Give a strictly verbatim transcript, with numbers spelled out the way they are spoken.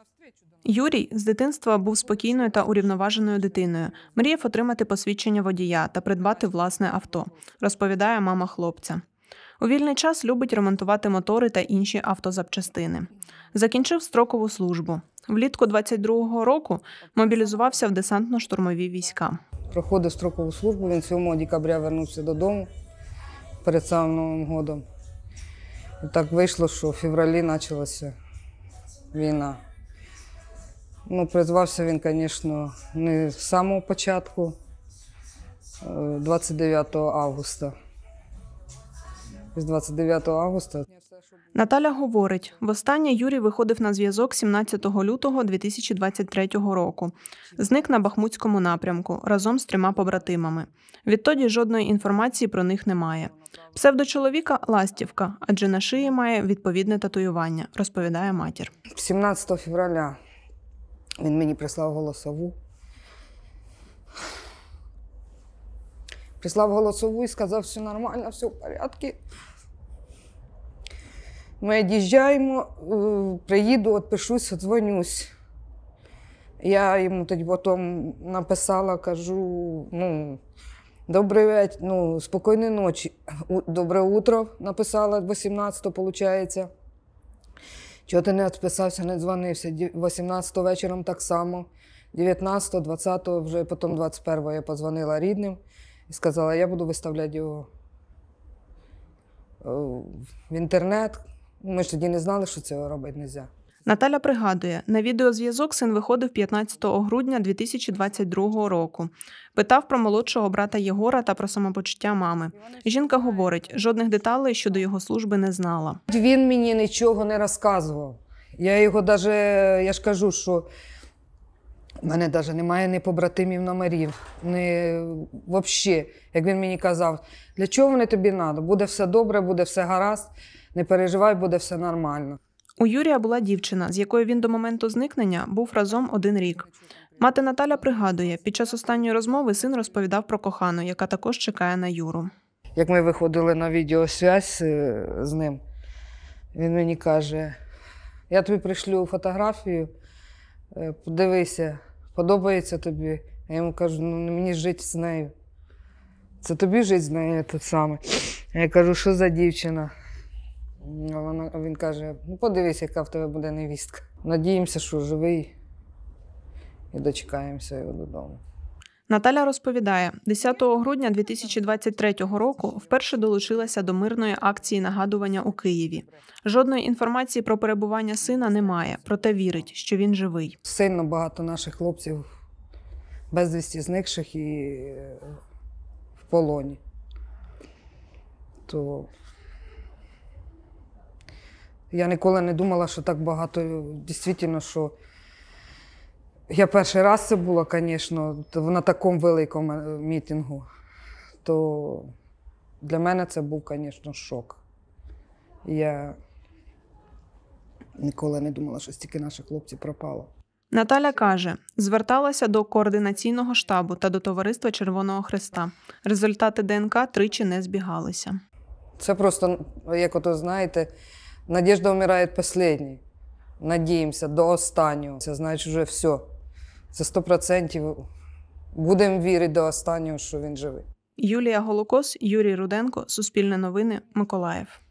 Юрій з дитинства був спокійною та урівноваженою дитиною. Мріяв отримати посвідчення водія та придбати власне авто, розповідає мама хлопця. У вільний час любить ремонтувати мотори та інші автозапчастини. Закінчив строкову службу. Влітку двадцять другого року мобілізувався в десантно-штурмові війська. Проходив строкову службу, він сьомого декабря вернувся додому перед самим Новим годом. І так вийшло, що в февралі почалася війна. Ну, призвався він, звісно, не з самого початку, двадцять дев'ятого августа. З двадцять дев'ятого августа. Наталя говорить, востаннє Юрій виходив на зв'язок сімнадцятого лютого дві тисячі двадцять третього року. Зник на Бахмутському напрямку разом з трьома побратимами. Відтоді жодної інформації про них немає. Псевдочоловіка – Ластівка, адже на шиї має відповідне татуювання, розповідає матір. сімнадцятого февраля він мені прислав голосову. Прислав голосову і сказав, все нормально, все в порядку. Ми від'їжджаємо, приїду, відпишусь, віддзвонюсь. Я йому тоді потім написала, кажу, ну, добрий вечір, ну, спокійної ночі, добре утро, написала вісімнадцятого, виходить. Чого ти не відписався, не дзвонився, вісімнадцятого вечором так само, дев'ятнадцятого, двадцятого, вже потім двадцять першого я подзвонила рідним і сказала, я буду виставляти його в інтернет. Ми ж тоді не знали, що цього робити не можна. Наталя пригадує, на відеозв'язок син виходив п'ятнадцятого грудня дві тисячі двадцять другого року. Питав про молодшого брата Єгора та про самопочуття мами. Жінка говорить, жодних деталей щодо його служби не знала. Він мені нічого не розказував. Я його навіть, я ж кажу, що в мене навіть немає ні побратимів номерів, ні взагалі. Як він мені казав, для чого вони тобі треба? Буде все добре, буде все гаразд, не переживай, буде все нормально. У Юрія була дівчина, з якою він до моменту зникнення був разом один рік. Мати Наталя пригадує, під час останньої розмови син розповідав про кохану, яка також чекає на Юру. Як ми виходили на відеосвязь з ним, він мені каже, я тобі пришлю фотографію, подивися, подобається тобі. Я йому кажу, ну мені жити з нею. Це тобі жити з нею те саме. Я кажу, що за дівчина? Вона, він каже, ну подивись, яка в тебе буде невістка. Надіємося, що живий і дочекаємося його додому. Наталя розповідає, десятого грудня дві тисячі двадцять третього року вперше долучилася до мирної акції нагадування у Києві. Жодної інформації про перебування сина немає, проте вірить, що він живий. Сильно багато наших хлопців безвісті зникших і в полоні. То я ніколи не думала, що так багато, дійсно, що я перший раз це була, звісно, на такому великому мітингу, то для мене це був, звісно, шок. Я ніколи не думала, що стільки наших хлопців пропало. Наталя каже, зверталася до координаційного штабу та до Товариства Червоного Хреста. Результати ДНК тричі не збігалися. Це просто, як ото знаєте, надіжда вмирає останній. Надіємося до останнього. Це значить вже все. Це сто відсотків. Будемо вірити до останнього, що він живий. Юлія Голокос, Юрій Руденко, Суспільне новини, Миколаїв.